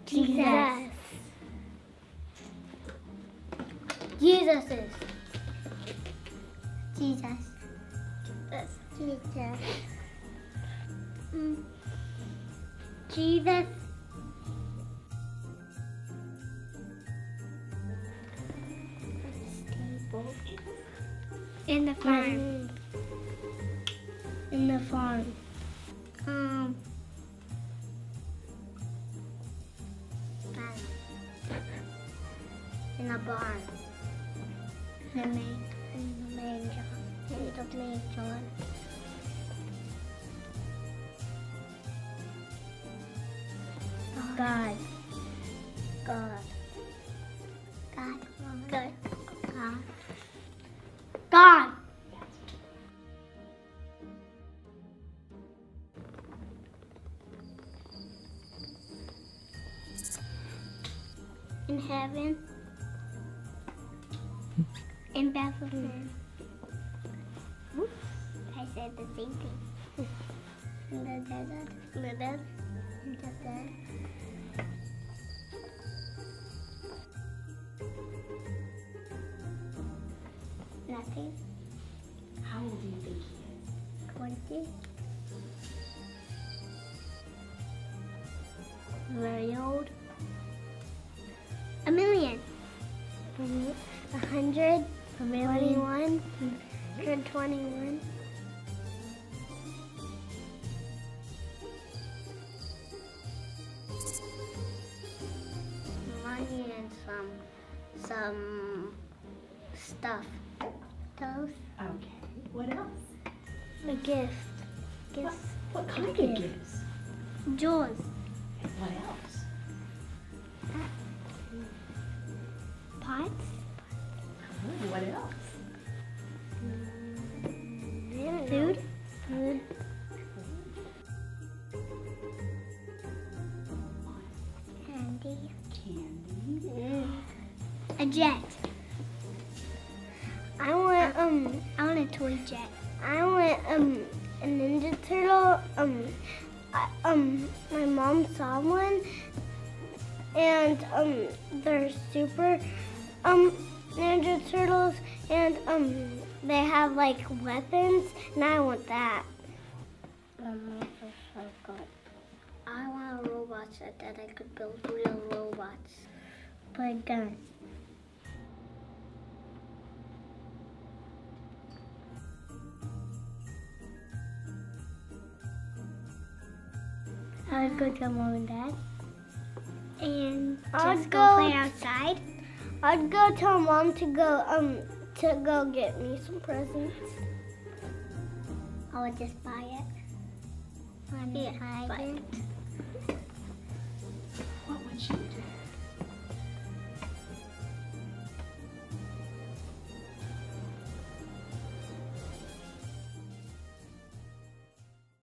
Jesus. Jesus is. Jesus. Jesus. Jesus. In the farm. In the farm. In a barn. In a manger. In the manger. God. God. God. God. God. God. In heaven. In Bethlehem. Oops, I said the same thing. In the desert. In the desert. In the desert. Nothing. How old do you think he is? 20. Very old. A million. 100. A million. 21. 121. Money and some stuff. Those. Okay. What else? A gift. Gifts. What kind of gifts? Jewels. And what else? Pots. Oh, what else? Food. Food. Candy. Candy. A jet. I want a toy jet. I want a Ninja Turtle. My mom saw one, and they're super Ninja Turtles, and they have like weapons, and I want that. I want a robot set that I could build real robots. Play gun. I would go tell Mom and Dad. And just go play outside. I'd go tell Mom to go get me some presents. I would just buy it. Buy it.